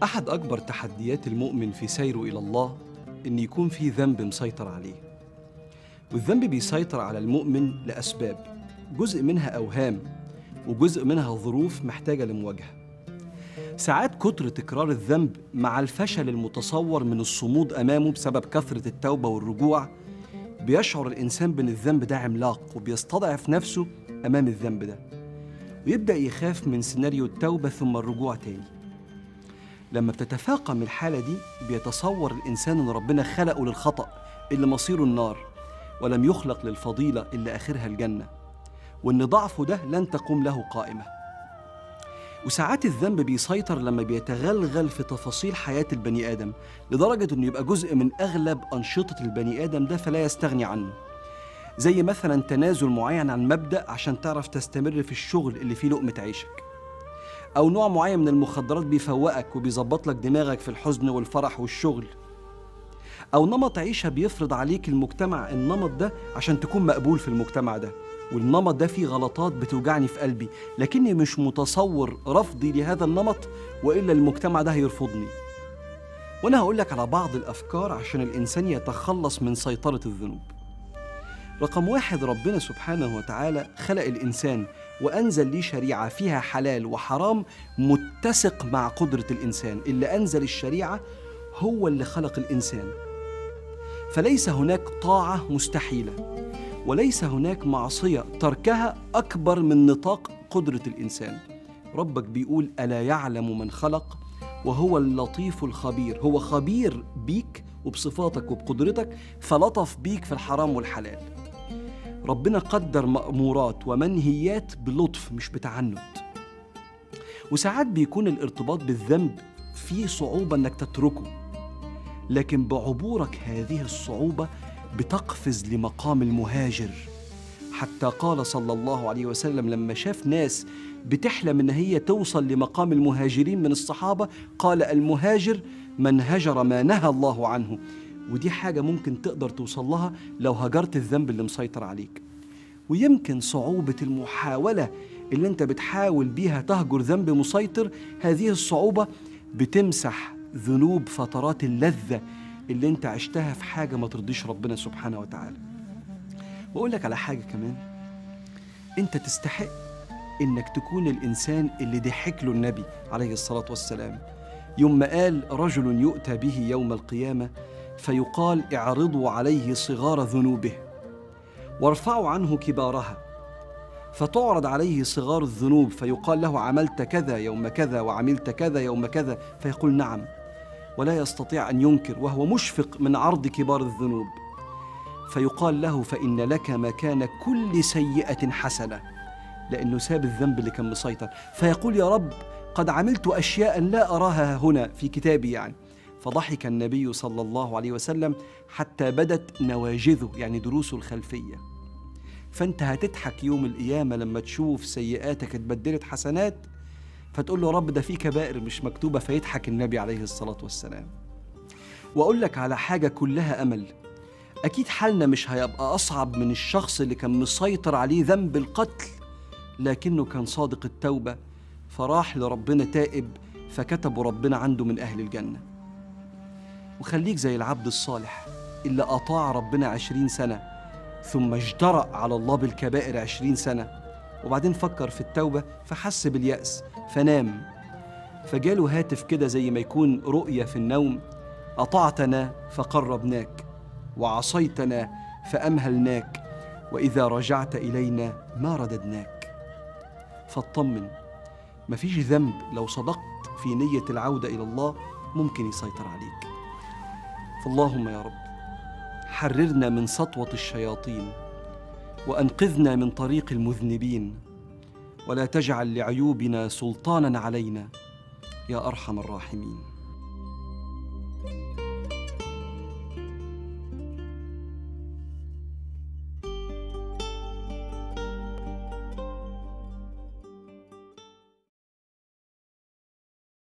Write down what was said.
أحد أكبر تحديات المؤمن في سيره إلى الله إن يكون في ذنب مسيطر عليه. والذنب بيسيطر على المؤمن لأسباب، جزء منها أوهام وجزء منها ظروف محتاجة لمواجهة. ساعات كتر تكرار الذنب مع الفشل المتصور من الصمود أمامه بسبب كثرة التوبة والرجوع بيشعر الإنسان بأن الذنب ده عملاق وبيستضعف نفسه أمام الذنب ده، ويبدأ يخاف من سيناريو التوبة ثم الرجوع تاني. لما بتتفاقم الحالة دي بيتصور الإنسان أن ربنا خلقه للخطأ اللي مصيره النار، ولم يخلق للفضيلة اللي آخرها الجنة، وأن ضعفه ده لن تقوم له قائمة. وساعات الذنب بيسيطر لما بيتغلغل في تفاصيل حياة البني آدم لدرجة أنه يبقى جزء من أغلب أنشطة البني آدم ده فلا يستغني عنه، زي مثلا تنازل معين عن مبدأ عشان تعرف تستمر في الشغل اللي فيه لقمة عيشك، أو نوع معين من المخدرات بيفوقك وبيظبط لك دماغك في الحزن والفرح والشغل، أو نمط عيشة بيفرض عليك المجتمع النمط ده عشان تكون مقبول في المجتمع ده، والنمط ده فيه غلطات بتوجعني في قلبي لكني مش متصور رفضي لهذا النمط وإلا المجتمع ده هيرفضني. وأنا هقولك على بعض الأفكار عشان الإنسان يتخلص من سيطرة الذنوب. رقم 1، ربنا سبحانه وتعالى خلق الإنسان وأنزل ليه شريعة فيها حلال وحرام متسق مع قدرة الإنسان. اللي أنزل الشريعة هو اللي خلق الإنسان، فليس هناك طاعة مستحيلة وليس هناك معصية تركها أكبر من نطاق قدرة الإنسان. ربك بيقول: ألا يعلم من خلق وهو اللطيف الخبير. هو خبير بيك وبصفاتك وبقدرتك، فلطف بيك في الحرام والحلال. ربنا قدر مأمورات ومنهيات بلطف مش بتعنت. وساعات بيكون الارتباط بالذنب فيه صعوبة انك تتركه، لكن بعبورك هذه الصعوبة بتقفز لمقام المهاجر. حتى قال صلى الله عليه وسلم لما شاف ناس بتحلم ان هي توصل لمقام المهاجرين من الصحابة، قال: المهاجر من هجر ما نهى الله عنه. ودي حاجة ممكن تقدر توصل لها لو هجرت الذنب اللي مسيطر عليك. ويمكن صعوبة المحاولة اللي انت بتحاول بيها تهجر ذنب مسيطر، هذه الصعوبة بتمسح ذنوب فترات اللذة اللي انت عشتها في حاجة ما ترضيش ربنا سبحانه وتعالى. وأقول لك على حاجة كمان، انت تستحق انك تكون الإنسان اللي ضحك له النبي عليه الصلاة والسلام يوم ما قال: رجل يؤتى به يوم القيامة فيقال: اعرضوا عليه صغار ذنوبه وارفعوا عنه كبارها، فتعرض عليه صغار الذنوب فيقال له: عملت كذا يوم كذا وعملت كذا يوم كذا، فيقول: نعم، ولا يستطيع أن ينكر وهو مشفق من عرض كبار الذنوب، فيقال له: فإن لك مكان كل سيئة حسنة، لأنه ساب الذنب اللي كان مسيطر. فيقول: يا رب، قد عملت أشياء لا أراها هنا في كتابي يعني. فضحك النبي صلى الله عليه وسلم حتى بدت نواجذه، يعني دروسه الخلفية. فأنت هتضحك يوم القيامة لما تشوف سيئاتك اتبدلت حسنات، فتقول له: رب، ده في كبائر مش مكتوبة. فيضحك النبي عليه الصلاة والسلام. وأقول لك على حاجة كلها أمل، أكيد حالنا مش هيبقى أصعب من الشخص اللي كان مسيطر عليه ذنب القتل لكنه كان صادق التوبة، فراح لربنا تائب، فكتبوا ربنا عنده من أهل الجنة. وخليك زي العبد الصالح اللي أطاع ربنا 20 سنة ثم اجترأ على الله بالكبائر 20 سنة، وبعدين فكر في التوبة فحس باليأس فنام، فجاله هاتف كده زي ما يكون رؤية في النوم: أطعتنا فقربناك وعصيتنا فأمهلناك وإذا رجعت إلينا ما رددناك. فاطمن، مفيش ذنب لو صدقت في نية العودة إلى الله ممكن يسيطر عليك. فاللهم يا رب حررنا من سطوة الشياطين وأنقذنا من طريق المذنبين، ولا تجعل لعيوبنا سلطانا علينا يا أرحم الراحمين.